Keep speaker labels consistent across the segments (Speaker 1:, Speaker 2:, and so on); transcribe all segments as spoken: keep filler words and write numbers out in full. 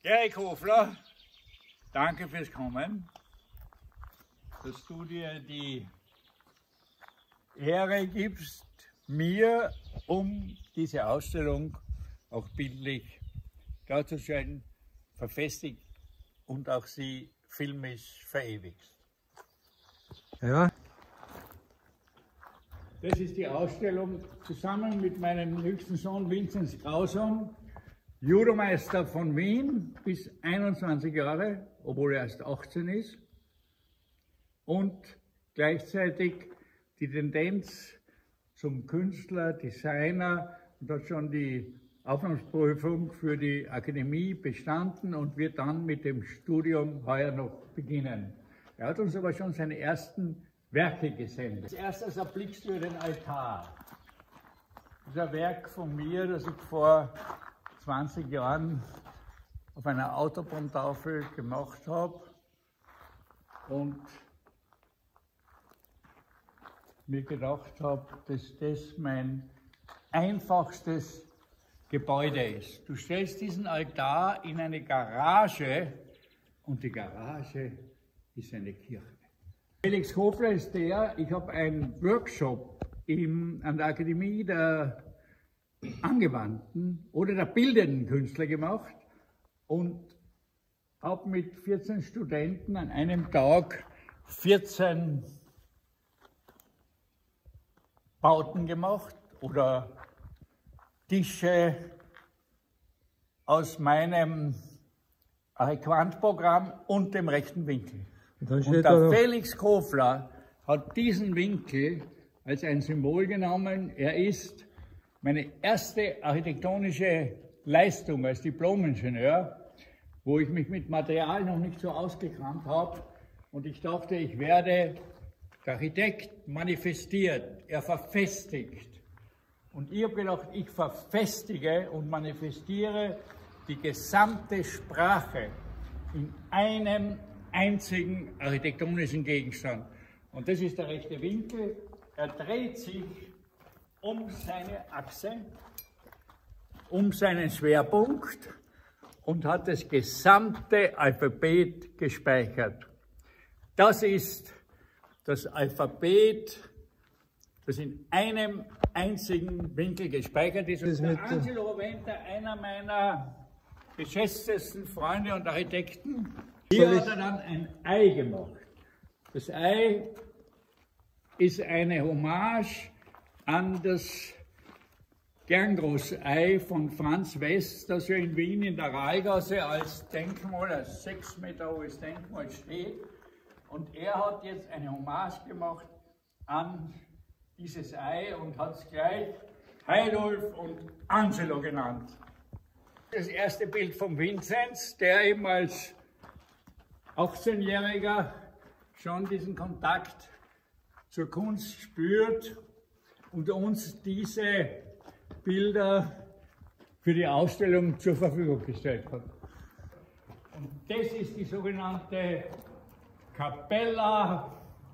Speaker 1: Erik Hofler, danke fürs Kommen, dass du dir die Ehre gibst, mir, um diese Ausstellung auch bildlich darzustellen, verfestigt und auch sie filmisch verewigst.
Speaker 2: Ja.
Speaker 1: Das ist die Ausstellung zusammen mit meinem höchsten Sohn Vinzenz Grauson, Judomeister von Wien bis einundzwanzig Jahre, obwohl er erst achtzehn ist, und gleichzeitig die Tendenz zum Künstler, Designer, und hat schon die Aufnahmeprüfung für die Akademie bestanden und wird dann mit dem Studium heuer noch beginnen. Er hat uns aber schon seine ersten Werke gesendet. Als erstes erblickst du den Altar. Das ist ein Werk von mir, das ich vor zwanzig Jahren auf einer Autobahntafel gemacht habe und mir gedacht habe, dass das mein einfachstes Gebäude ist. Du stellst diesen Altar in eine Garage und die Garage ist eine Kirche. Felix Hofler ist der, ich habe einen Workshop im, an der Akademie der angewandten oder der bildenden Künstler gemacht und habe mit vierzehn Studenten an einem Tag vierzehn Bauten gemacht oder Tische aus meinem Quantprogramm und dem rechten Winkel. Und der Felix Hofler hat diesen Winkel als ein Symbol genommen. Er ist meine erste architektonische Leistung als Diplom-Ingenieur, wo ich mich mit Material noch nicht so ausgekannt habe. Und ich dachte, ich werde, der Architekt manifestiert, er verfestigt. Und ich habe gedacht, ich verfestige und manifestiere die gesamte Sprache in einem einzigen architektonischen Gegenstand. Und das ist der rechte Winkel. Er dreht sich um seine Achse, um seinen Schwerpunkt und hat das gesamte Alphabet gespeichert. Das ist das Alphabet, das in einem einzigen Winkel gespeichert ist. Und der Angelo Roventa, einer meiner geschätztesten Freunde und Architekten, hier hat er dann ein Ei gemacht. Das Ei ist eine Hommage an das Gerngroß-Ei von Franz West, das ja in Wien in der Rahlgasse als Denkmal, als sechs Meter hohes Denkmal steht. Und er hat jetzt eine Hommage gemacht an dieses Ei und hat es gleich Heidulf und Angelo genannt. Das erste Bild von Vinzenz, der eben als achtzehnjähriger schon diesen Kontakt zur Kunst spürt und uns diese Bilder für die Ausstellung zur Verfügung gestellt hat. Und das ist die sogenannte Cappella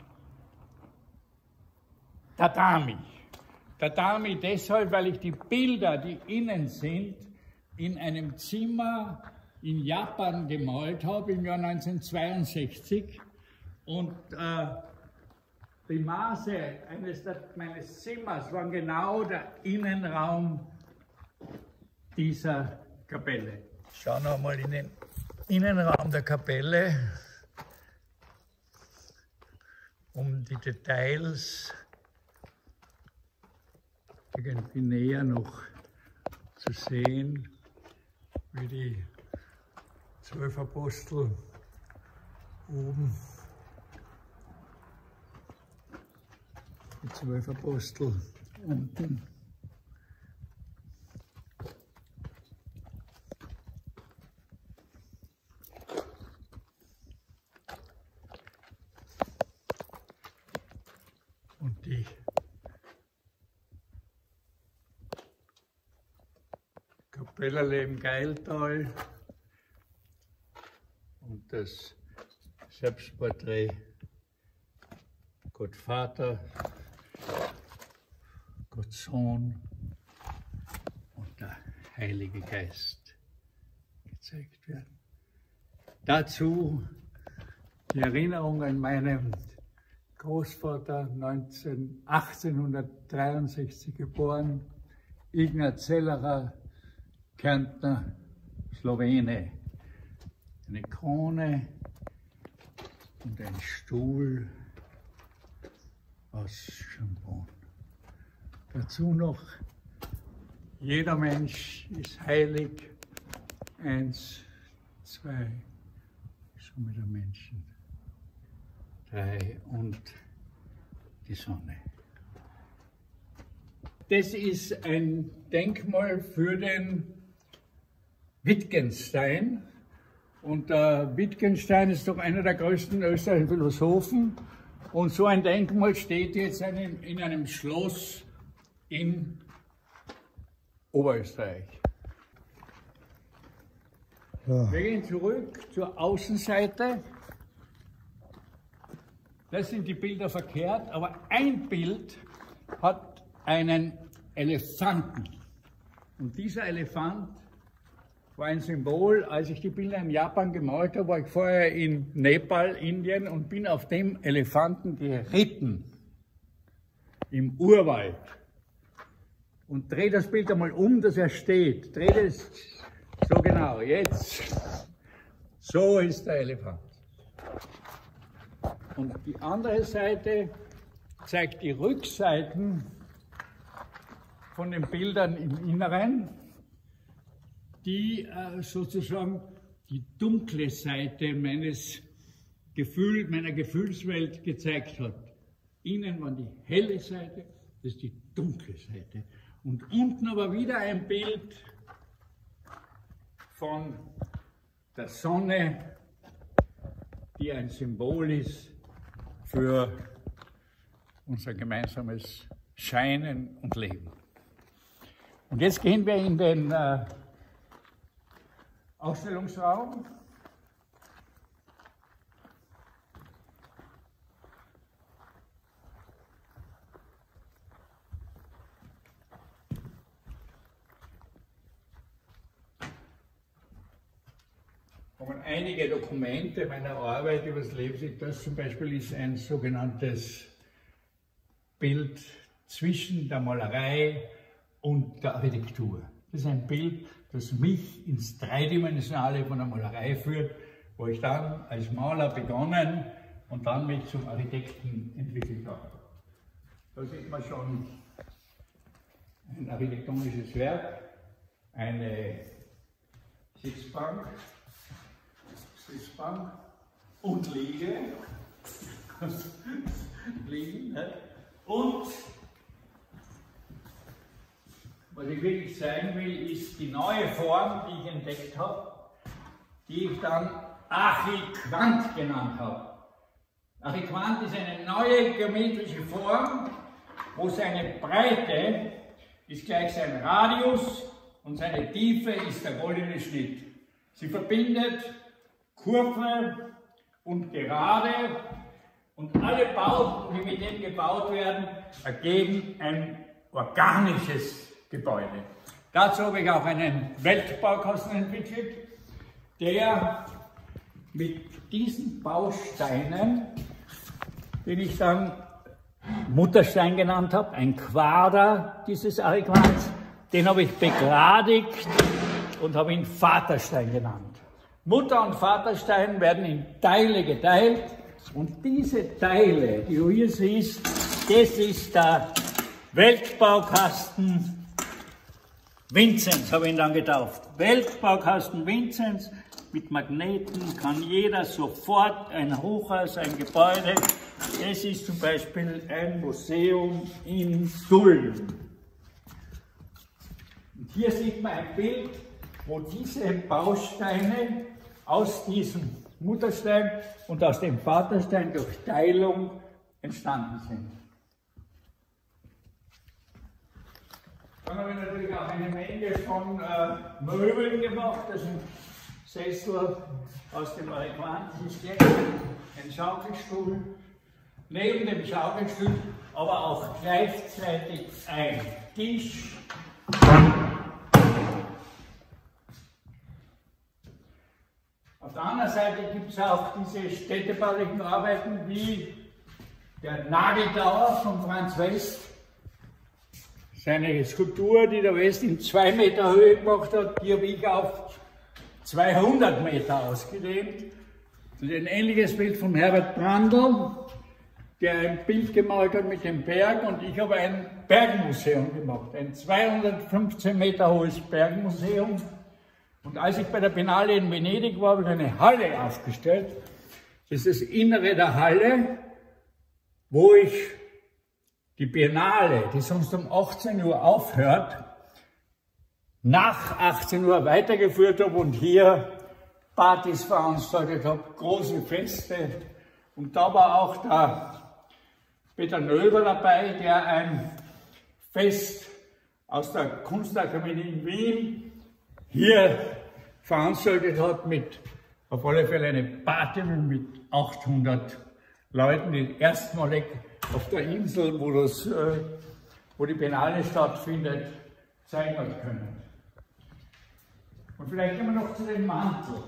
Speaker 1: Tatami. Tatami deshalb, weil ich die Bilder, die innen sind, in einem Zimmer in Japan gemalt habe im Jahr neunzehnhundertzweiundsechzig. Und äh, die Maße eines der, meines Zimmers waren genau der Innenraum dieser Kapelle. Schauen wir mal in den Innenraum der Kapelle, um die Details irgendwie näher noch zu sehen, wie die zwölf Apostel oben, die zwölf Apostel unten. Und die Kapellerle im Geiltal und das Selbstporträt Gott Vater, Gott Sohn und der Heilige Geist. gezeigt werden. Dazu die Erinnerung an meinen Großvater, achtzehnhundertdreiundsechzig geboren, Ignaz Zellerer, Kärntner, Slowene. Eine Krone und ein Stuhl aus Chambon. Dazu noch, jeder Mensch ist heilig. Eins, zwei, schon wieder Menschen. Drei und die Sonne. Das ist ein Denkmal für den Wittgenstein. Und der Wittgenstein ist doch einer der größten österreichischen Philosophen. Und so ein Denkmal steht jetzt in einem Schloss in Oberösterreich. Ja. Wir gehen zurück zur Außenseite. Das sind die Bilder verkehrt, aber ein Bild hat einen Elefanten. Und dieser Elefant war ein Symbol. Als ich die Bilder in Japan gemalt habe, war ich vorher in Nepal, Indien und bin auf dem Elefanten geritten im Urwald. Und drehe das Bild einmal um, dass er steht. Drehe das so genau, jetzt. So ist der Elefant. Und die andere Seite zeigt die Rückseiten von den Bildern im Inneren, die äh, sozusagen die dunkle Seite meines Gefühl, meiner Gefühlswelt gezeigt hat. Innen war die helle Seite, das ist die dunkle Seite. Und unten aber wieder ein Bild von der Sonne, die ein Symbol ist für unser gemeinsames Scheinen und Leben. Und jetzt gehen wir in den äh, Ausstellungsraum. Und einige Dokumente meiner Arbeit über das Leben, das zum Beispiel ist ein sogenanntes Bild zwischen der Malerei und der Architektur. Das ist ein Bild, das mich ins Dreidimensionale von der Malerei führt, wo ich dann als Maler begonnen und dann mich zum Architekten entwickelt habe. Da sieht man schon ein architektonisches Werk, eine Sitzbank, Sitzbank und Liege, Liegen, ne? Und was ich wirklich zeigen will, ist die neue Form, die ich entdeckt habe, die ich dann Archiquant genannt habe. Archiquant ist eine neue geometrische Form, wo seine Breite ist gleich sein Radius und seine Tiefe ist der goldene Schnitt. Sie verbindet Kurve und Gerade und alle Bauten, die mit dem gebaut werden, ergeben ein organisches Gebäude. Dazu habe ich auch einen Weltbaukasten entwickelt, der mit diesen Bausteinen, den ich dann Mutterstein genannt habe, ein Quader dieses Archiquants, den habe ich begradigt und habe ihn Vaterstein genannt. Mutter- und Vaterstein werden in Teile geteilt und diese Teile, die du hier siehst, das ist der Weltbaukasten Vinzenz, habe ich ihn dann getauft. Weltbaukasten Vinzenz mit Magneten kann jeder sofort ein Hochhaus, ein Gebäude. Das ist zum Beispiel ein Museum in Tulln. Und hier sieht man ein Bild, wo diese Bausteine aus diesem Mutterstein und aus dem Vaterstein durch Teilung entstanden sind. Dann habe ich natürlich auch eine Menge von äh, Möbeln gemacht. Das sind Sessel aus dem Archiquant, ein Schaukelstuhl, neben dem Schaukelstuhl aber auch gleichzeitig ein Tisch. Auf der anderen Seite gibt es auch diese städtebaulichen Arbeiten wie der Nageldauer von Franz West. Seine Skulptur, die der West in zwei Meter Höhe gemacht hat, die habe ich auf zweihundert Meter ausgedehnt. Das ist ein ähnliches Bild von Herbert Brandl, der ein Bild gemalt hat mit dem Berg, und ich habe ein Bergmuseum gemacht, ein zweihundertfünfzehn Meter hohes Bergmuseum. Und als ich bei der Biennale in Venedig war, habe ich eine Halle aufgestellt. Das ist das Innere der Halle, wo ich die Biennale, die sonst um achtzehn Uhr aufhört, nach achtzehn Uhr weitergeführt habe und hier Partys veranstaltet habe, große Feste. Und da war auch der Peter Nöber dabei, der ein Fest aus der Kunstakademie in Wien hier veranstaltet hat, mit auf alle Fälle eine Party mit achthundert Leuten, die erstmalig auf der Insel, wo, das, äh, wo die Biennale stattfindet, zeigen hat können. Und vielleicht kommen wir noch zu dem Mantel.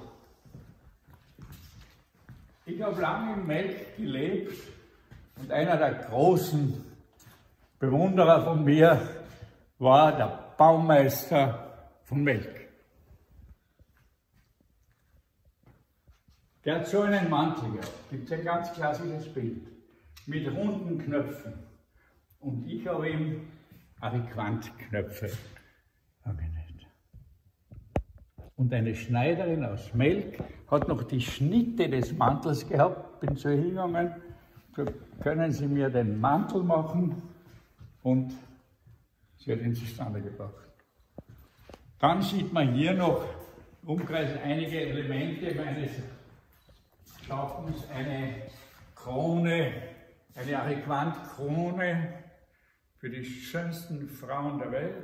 Speaker 1: Ich habe lange in Melk gelebt und einer der großen Bewunderer von mir war der Baumeister von Melk. Der hat so einen Mantel gehabt, gibt es ein ganz klassisches Bild, mit runden Knöpfen. Und ich habe ihm Ariquant-Knöpfe angenäht. Und eine Schneiderin aus Melk hat noch die Schnitte des Mantels gehabt, bin so hingegangen, so, können Sie mir den Mantel machen? Und sie hat ihn zustande gebracht. Dann sieht man hier noch im Umkreis einige Elemente meines Schaffens, eine Krone, eine Ariquant-Krone für die schönsten Frauen der Welt.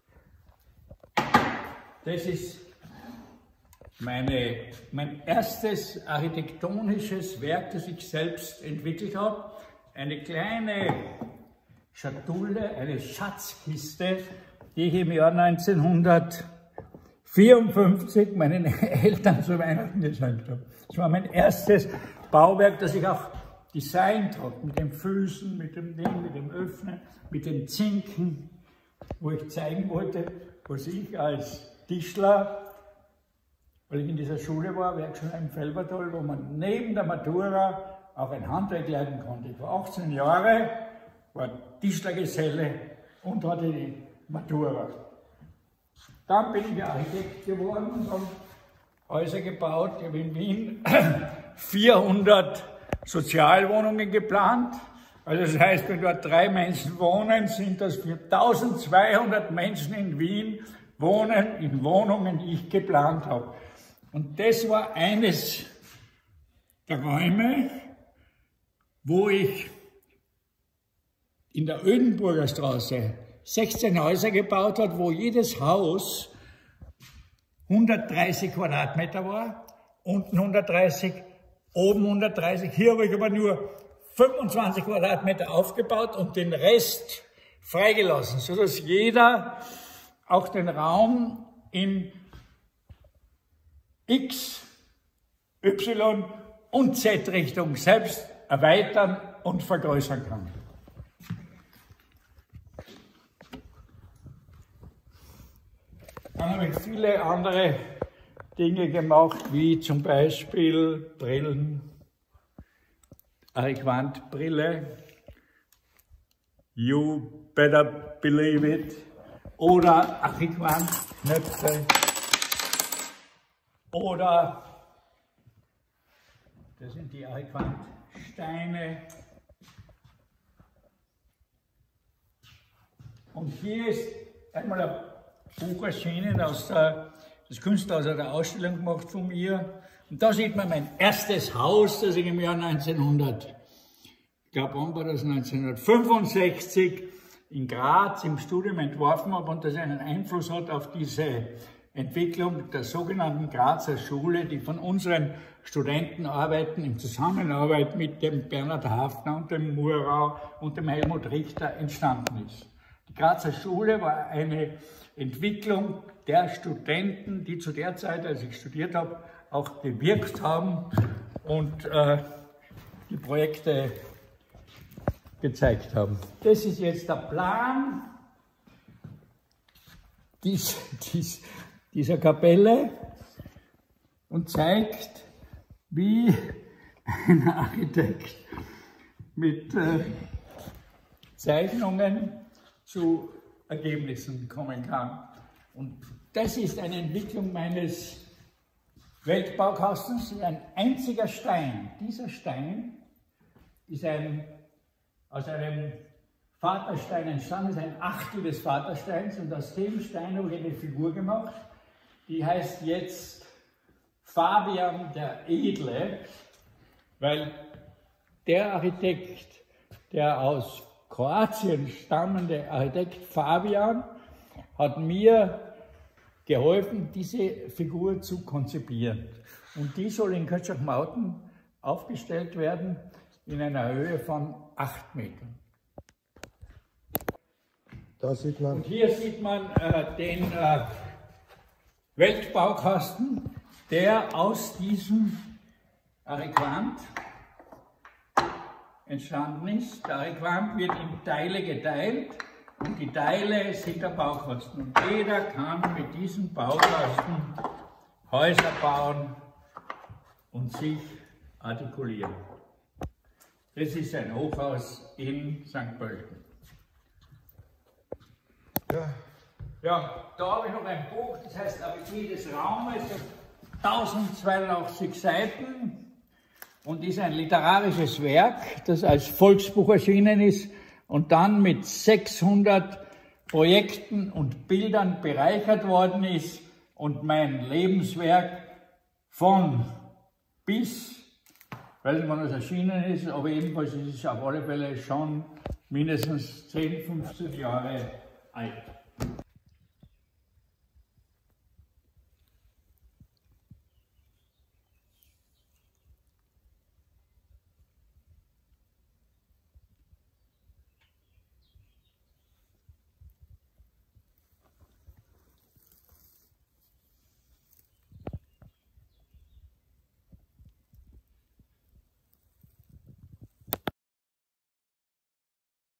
Speaker 1: Das ist meine, mein erstes architektonisches Werk, das ich selbst entwickelt habe. Eine kleine Schatulle, eine Schatzkiste, die ich im Jahr neunzehnhundertvierundfünfzig meinen Eltern zu Weihnachten geschenkt habe. Das war mein erstes Bauwerk, das ich auch designt habe, mit den Füßen, mit dem Ding, mit dem Öffnen, mit den Zinken, wo ich zeigen wollte, was ich als Tischler, weil ich in dieser Schule war, Werkschule im Felbertal, wo man neben der Matura auch ein Handwerk lernen konnte. Ich war achtzehn Jahre, war Tischlergeselle und hatte die Matura. Dann bin ich Architekt geworden und habe Häuser gebaut. Ich habe in Wien vierhundert Sozialwohnungen geplant. Also das heißt, wenn dort drei Menschen wohnen, sind das für eintausendzweihundert Menschen in Wien wohnen in Wohnungen, die ich geplant habe. Und das war eines der Räume, wo ich in der Ödenburger Straße sechzehn Häuser gebaut habe, wo jedes Haus hundertdreißig Quadratmeter war, unten hundertdreißig, oben hundertdreißig. Hier habe ich aber nur fünfundzwanzig Quadratmeter aufgebaut und den Rest freigelassen, sodass jeder auch den Raum in X, Y und Z-Richtung selbst erweitern und vergrößern kann. Dann habe ich viele andere Dinge gemacht, wie zum Beispiel Brillen, Ariquant-Brille, You Better Believe It, oder Ariquant-Knöpfe, oder das sind die Ariquant-Steine. Und hier ist einmal ein Buch erschienen, aus der, das Künstler aus einer Ausstellung gemacht von mir. Und da sieht man mein erstes Haus, das ich im Jahr neunzehnhundert, ich glaube, wann war das, neunzehnhundertfünfundsechzig in Graz im Studium entworfen habe und das einen Einfluss hat auf diese Entwicklung der sogenannten Grazer Schule, die von unseren Studentenarbeiten in Zusammenarbeit mit dem Bernhard Hafner und dem Murau und dem Helmut Richter entstanden ist. Die Grazer Schule war eine Entwicklung der Studenten, die zu der Zeit, als ich studiert habe, auch gewirkt haben und äh, die Projekte gezeigt haben. Das ist jetzt der Plan dies, dies, dieser Kapelle und zeigt, wie ein Architekt mit äh, Zeichnungen zu Ergebnissen kommen kann. Und das ist eine Entwicklung meines Weltbaukastens. Das ist ein einziger Stein. Dieser Stein ist ein, aus einem Vaterstein entstanden, ist ein Achtel des Vatersteins, und aus dem Stein habe ich eine Figur gemacht, die heißt jetzt Fabian der Edle, weil der Architekt, der aus Kroatien stammende Architekt Fabian, hat mir geholfen, diese Figur zu konzipieren. Und die soll in Kötschach-Mauten aufgestellt werden in einer Höhe von acht Metern.
Speaker 2: Da sieht man.
Speaker 1: Und hier sieht man äh, den äh, Weltbaukasten, der aus diesem Ariquant entstanden ist. Der Ariquant wird in Teile geteilt und die Teile sind der Baukasten. Und jeder kann mit diesem Baukasten Häuser bauen und sich artikulieren. Das ist ein Hochhaus in Sankt Pölten.
Speaker 2: Ja.
Speaker 1: Ja, da habe ich noch ein Buch, das heißt A B C des Raumes, tausendzweiundachtzig Seiten und ist ein literarisches Werk, das als Volksbuch erschienen ist und dann mit sechshundert Projekten und Bildern bereichert worden ist und mein Lebenswerk von bis, ich weiß nicht, wann es erschienen ist, aber jedenfalls ist es auf alle Fälle schon mindestens zehn, fünfzehn Jahre alt.